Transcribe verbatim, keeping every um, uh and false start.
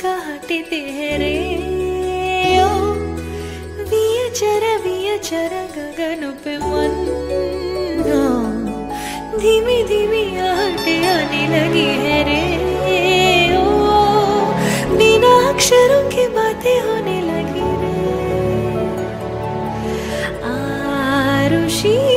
काटे तेरे ओ वियचर वियचर गगन पे मन धीमी धीमी आहटे आने लगी है रे ओ बिना अक्षरों की बातें होने लगी रे आरुषि।